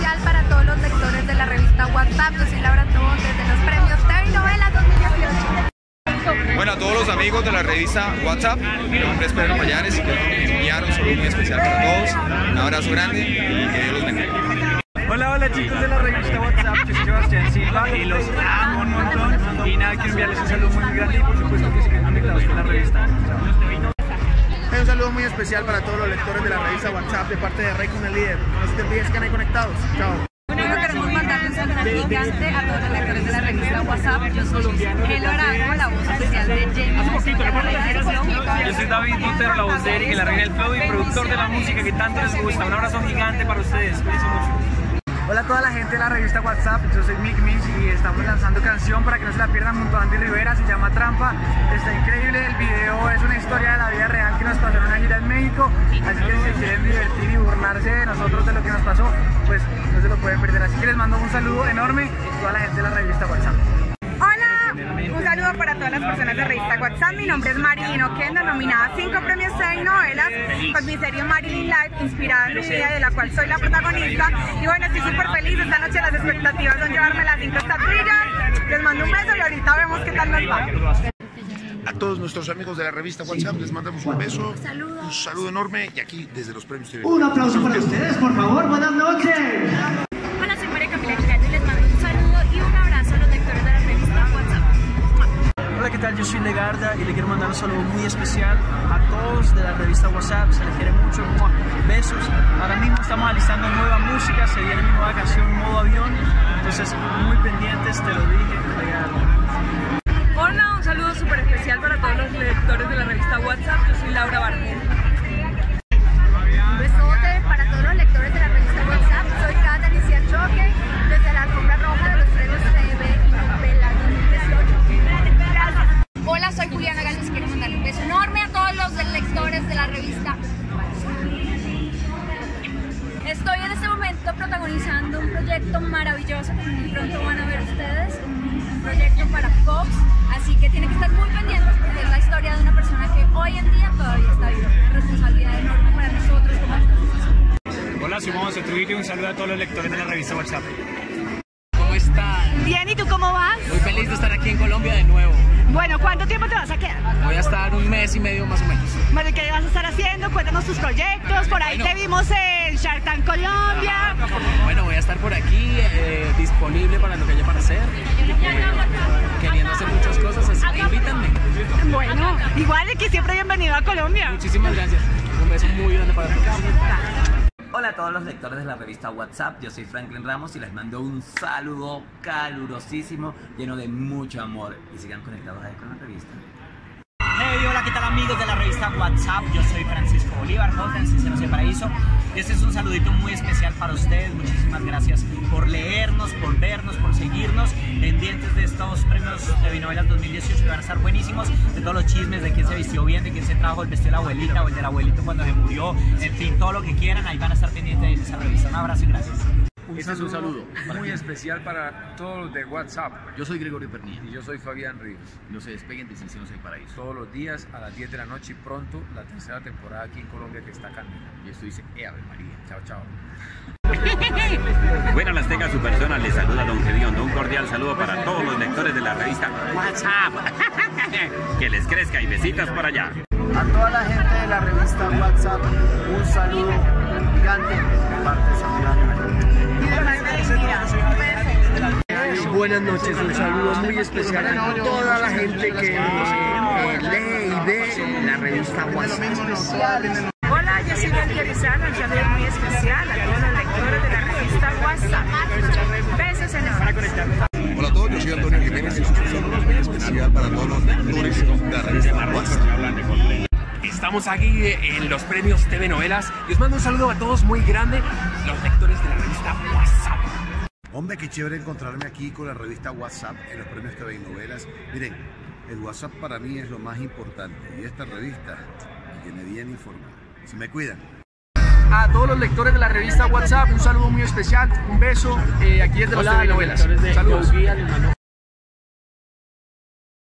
especial para todos los lectores de la revista WhatsApp. Yo soy Laura Tobón desde los premios TV y Novelas 2018. Bueno, a todos los amigos de la revista WhatsApp, mi nombre es Pedro Payares y quiero enviar un saludo muy especial para todos. Un abrazo grande y que Dios los bendiga. Hola chicos de la revista WhatsApp, yo soy Sebastián Silva y los amo un montón. Y nada, quiero enviarles un saludo muy grande y por supuesto que sigan conectados con la revista. Un saludo muy especial para todos los lectores de la revista WhatsApp de parte de Rey con el líder. No se te olvides que están conectados. Chao. Bueno, queremos mandarle un saludo gigante a todos los lectores de la revista WhatsApp. Yo soy Elo Arango, la voz oficial de Jamie. Yo soy David Luther, la voz de Eric, la reina del flow y productor de la música que tanto les gusta. Un abrazo gigante para ustedes. Cuídense mucho. Hola a toda la gente de la revista WhatsApp, yo soy Mick Mish y estamos lanzando canción para que no se la pierdan junto a Andy Rivera, se llama Trampa, está increíble, el video es una historia de la vida real que nos pasó en una gira en México, así que si se quieren divertir y burlarse de nosotros de lo que nos pasó, pues no se lo pueden perder, así que les mando un saludo enorme a toda la gente de la revista WhatsApp. Un saludo para todas las personas de revista WhatsApp. Mi nombre es Marilyn Oquendo, nominada a 5 premios TV y Novelas con mi serie Marilyn Life, inspirada en mi vida, de la cual soy la protagonista. Y bueno, estoy súper feliz. Esta noche las expectativas son llevarme las 5 estatuillas. Les mando un beso y ahorita vemos qué tal nos va. A todos nuestros amigos de la revista WhatsApp les mandamos un beso, un saludo enorme y aquí desde los premios TV. Un aplauso para ustedes, por favor. Buenas noches. Hola, soy María Camila Giraldo y les mando un saludo y un abrazo a los lectores de la revista WhatsApp. Hola, ¿qué tal? Yo soy Legarda y le quiero mandar un saludo muy especial a todos de la revista WhatsApp, se les quiere mucho, besos. Ahora mismo estamos alistando nueva música, se viene mi nueva canción Modo Avión, entonces muy pendientes, te lo dije, Legarda. Hola, un saludo súper especial para todos los lectores de la revista WhatsApp, yo soy Laura Barrera. Un besote para todos los lectores de la revista WhatsApp, soy Catalicia Choque, desde la alfombra roja de los premios TV y Novelas 2018. Hola, soy Juliana Gálvez, quiero mandarle un beso enorme a todos los lectores de la revista. Estoy en este momento protagonizando un proyecto maravilloso que muy pronto van a ver ustedes, un proyecto para Fox, así que tienen que estar muy pendientes porque es la historia de una persona que hoy en día todavía está viva. Una responsabilidad enorme para nosotros como actores. Hola, soy Monse Trujillo y un saludo a todos los lectores de la revista WhatsApp. ¿Cómo están? Bien, ¿y tú cómo vas? Muy feliz de estar aquí en Colombia de nuevo. Bueno, ¿cuánto tiempo te vas a quedar? Voy a estar un mes y medio más o menos. Bueno, ¿qué vas a estar haciendo? Cuéntanos tus proyectos, por ahí te vimos en Shark Tank Colombia. Bueno, voy a estar por aquí, disponible para lo que haya para hacer, queriendo hacer muchas cosas, así que invítanme. Bueno, igual que siempre bienvenido a Colombia. Muchísimas gracias, un beso muy grande para todos. Hola a todos los lectores de la revista WhatsApp, yo soy Franklin Ramos y les mando un saludo calurosísimo, lleno de mucho amor y sigan conectados ahí con la revista. Hey, hola, ¿qué tal amigos de la revista WhatsApp? Yo soy Francisco Bolívar, host en Sinceros de Paraíso. Y este es un saludito muy especial para ustedes. Muchísimas gracias por leernos, por vernos, por seguirnos. Pendientes de estos premios de Novelas 2018 que van a estar buenísimos. De todos los chismes, de quién se vistió bien, de quién se trajo el vestido de la abuelita o el del abuelito cuando se murió. En fin, todo lo que quieran, ahí van a estar pendientes de esa revista. Un abrazo y gracias. Este es un saludo muy especial para todos los de WhatsApp. Yo soy Gregorio Pernilla. Y yo soy Fabián Ríos. No se despeguen de Sinceros del Paraíso. Todos los días a las 10 de la noche y pronto la tercera temporada aquí en Colombia que está candela. Y esto dice Ave María. Chao, chao. Buenas las tenga su persona, les saluda Don Gediondo. Un cordial saludo para todos los lectores de la revista WhatsApp. Que les crezca y besitas por allá. A toda la gente de la revista WhatsApp, un saludo gigante de parte de Samuel. Buenas noches, un saludo muy especial a toda la gente que lee y ve la revista WhatsApp. Hola, yo soy Wendy Arizana, un saludo muy especial a todos los lectores de la revista WhatsApp. Besos enormes. Hola a todos, yo soy Antonio Jiménez y es un saludo muy especial para todos los lectores de la revista WhatsApp. Estamos aquí en los premios TV Novelas y os mando un saludo a todos muy grande, los lectores de la revista WhatsApp. Hombre, qué chévere encontrarme aquí con la revista WhatsApp en los premios TV y Novelas. Miren, el WhatsApp para mí es lo más importante y esta revista me tiene bien informado. Se me cuidan. A todos los lectores de la revista WhatsApp, un saludo muy especial, un beso aquí desde los TV Novelas. Saludos. Les mando